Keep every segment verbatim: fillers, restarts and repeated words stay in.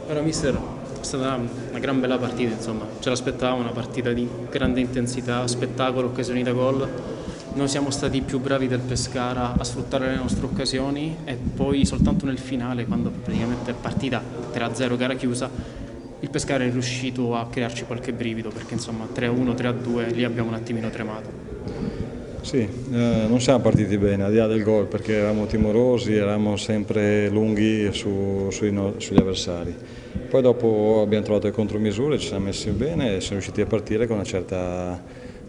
Allora, mister, è stata una gran bella partita, insomma, ce l'aspettavamo, una partita di grande intensità, spettacolo, occasioni da gol. Noi siamo stati più bravi del Pescara a sfruttare le nostre occasioni e poi soltanto nel finale, quando praticamente è partita tre a zero, gara chiusa, il Pescara è riuscito a crearci qualche brivido, perché insomma tre a uno, tre a due, lì abbiamo un attimino tremato. Sì, eh, non siamo partiti bene, al di là del gol, perché eravamo timorosi, eravamo sempre lunghi su, sui no, sugli avversari. Poi dopo abbiamo trovato le contromisure, ci siamo messi bene e siamo riusciti a partire con una certa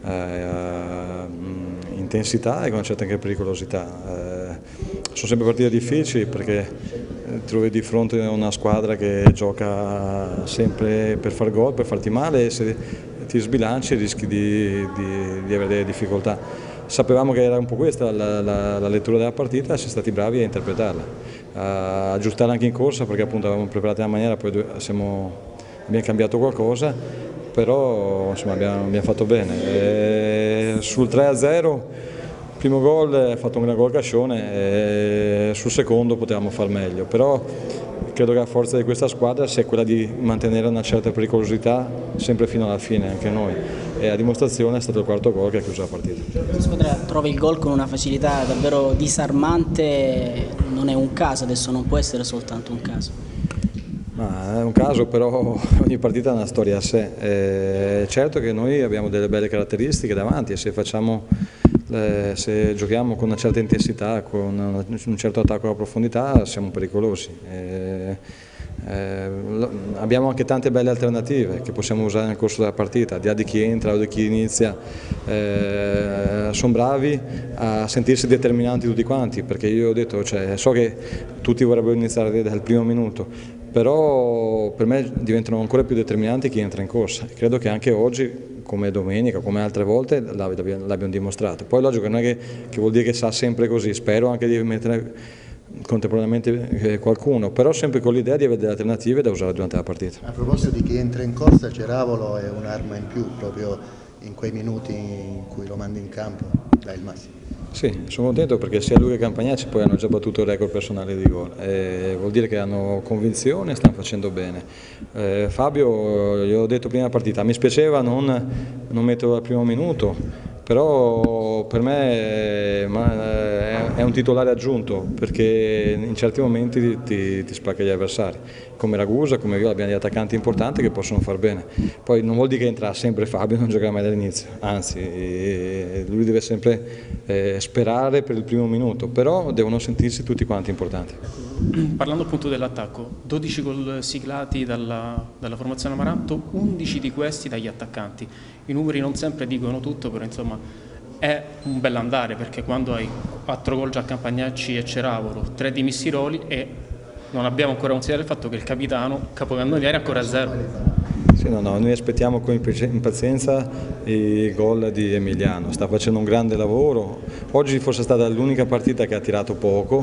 eh, intensità e con una certa anche pericolosità. Eh, sono sempre partite difficili perché trovi di fronte a una squadra che gioca sempre per far gol, per farti male, e se ti sbilanci rischi di, di, di avere delle difficoltà. Sapevamo che era un po' questa la, la, la lettura della partita e siamo stati bravi a interpretarla, a aggiustarla anche in corsa, perché appunto avevamo preparato in una maniera, poi siamo, abbiamo cambiato qualcosa, però insomma, abbiamo, abbiamo fatto bene. E sul tre a zero, primo gol, ha fatto un gran gol Cascione, e sul secondo potevamo far meglio, però credo che la forza di questa squadra sia quella di mantenere una certa pericolosità sempre fino alla fine, anche noi, e a dimostrazione è stato il quarto gol che ha chiuso la partita. La squadra trova il gol con una facilità davvero disarmante, non è un caso, adesso non può essere soltanto un caso. Ma è un caso, però ogni partita ha una storia a sé. È certo che noi abbiamo delle belle caratteristiche davanti e se facciamo Eh, se giochiamo con una certa intensità, con un certo attacco alla profondità, siamo pericolosi. Eh, eh, abbiamo anche tante belle alternative che possiamo usare nel corso della partita, al di là di chi entra o di chi inizia. Eh, sono bravi a sentirsi determinanti tutti quanti, perché io ho detto, cioè, so che tutti vorrebbero iniziare dal primo minuto, però per me diventano ancora più determinanti chi entra in corsa. Credo che anche oggi, come domenica, come altre volte, l'abbiamo dimostrato. Poi logico non è che, che vuol dire che sa sempre così, spero anche di mettere contemporaneamente qualcuno, però sempre con l'idea di avere delle alternative da usare durante la partita. A proposito di chi entra in corsa, Ceravolo è un'arma in più proprio in quei minuti in cui lo mandi in campo, dai il massimo. Sì, sono contento perché sia lui che Campagnacci poi hanno già battuto il record personale di gol, eh, vuol dire che hanno convinzione e stanno facendo bene. Eh, Fabio, gli ho detto prima della partita, mi spiaceva non, non metterlo al primo minuto, però per me è, è un titolare aggiunto perché in certi momenti ti, ti spacca gli avversari, come Ragusa, come Viola, abbiamo degli attaccanti importanti che possono far bene. Poi non vuol dire che entra sempre Fabio, non giocherà mai dall'inizio, anzi lui deve sempre eh, sperare per il primo minuto, però devono sentirsi tutti quanti importanti. Parlando appunto dell'attacco, dodici gol siglati dalla, dalla formazione Amaranto, undici di questi dagli attaccanti. I numeri non sempre dicono tutto, però insomma è un bell'andare, perché quando hai quattro gol già Campagnacci e Ceravolo, tre di Missiroli, e non abbiamo ancora considerato il fatto che il capitano capocannoniere è ancora a zero. Sì, no, no, noi aspettiamo con impazienza i gol di Emiliano, sta facendo un grande lavoro. Oggi forse è stata l'unica partita che ha tirato poco,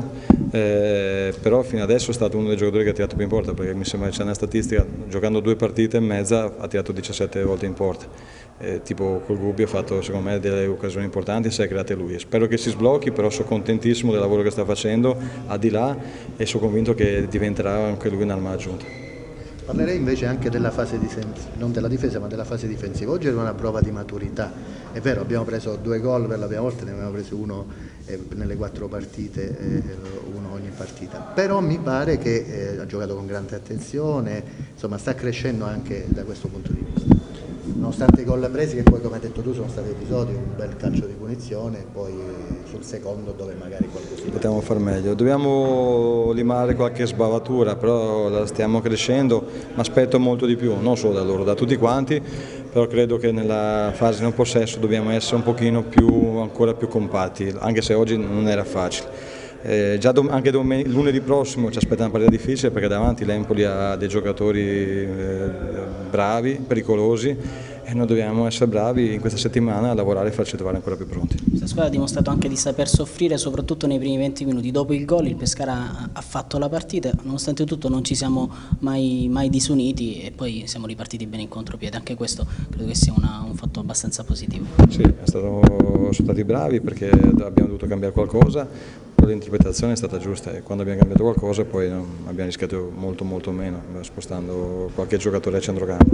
eh, però fino adesso è stato uno dei giocatori che ha tirato più in porta, perché mi sembra che c'è una statistica, giocando due partite e mezza ha tirato diciassette volte in porta. Eh, tipo col Gubbio ha fatto secondo me delle occasioni importanti e si è create lui. Spero che si sblocchi, però sono contentissimo del lavoro che sta facendo al di là e sono convinto che diventerà anche lui un'arma aggiunta. Parlerei invece anche della fase difensiva, non della difesa ma della fase difensiva. Oggi era una prova di maturità, è vero, abbiamo preso due gol per la prima volta, ne abbiamo preso uno eh, nelle quattro partite, eh, uno ogni partita, però mi pare che eh, ha giocato con grande attenzione, insomma sta crescendo anche da questo punto di vista. Nonostante i gol presi, che poi come hai detto tu sono stati episodi, un bel calcio di punizione, poi sul secondo dove magari qualcosina potevamo far meglio, dobbiamo limare qualche sbavatura, però la stiamo crescendo, mi aspetto molto di più, non solo da loro, da tutti quanti, però credo che nella fase non possesso dobbiamo essere un pochino più, ancora più compatti, anche se oggi non era facile. Eh, già anche lunedì prossimo ci aspetta una partita difficile perché davanti l'Empoli ha dei giocatori eh, bravi, pericolosi e noi dobbiamo essere bravi in questa settimana a lavorare e farci trovare ancora più pronti. Questa squadra ha dimostrato anche di saper soffrire soprattutto nei primi venti minuti. Dopo il gol il Pescara ha fatto la partita, nonostante tutto non ci siamo mai, mai disuniti e poi siamo ripartiti bene in contropiede. Anche questo credo che sia una, un fatto abbastanza positivo. Sì, è stato, sono stati bravi perché abbiamo dovuto cambiare qualcosa. l'interpretazione è stata giusta e quando abbiamo cambiato qualcosa poi abbiamo rischiato molto molto meno, spostando qualche giocatore a centrocampo.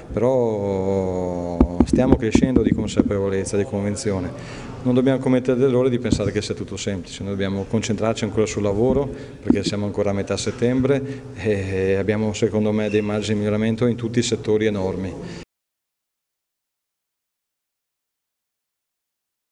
Però stiamo crescendo di consapevolezza, di convinzione. Non dobbiamo commettere l'errore di pensare che sia tutto semplice, noi dobbiamo concentrarci ancora sul lavoro perché siamo ancora a metà settembre e abbiamo secondo me dei margini di miglioramento in tutti i settori enormi.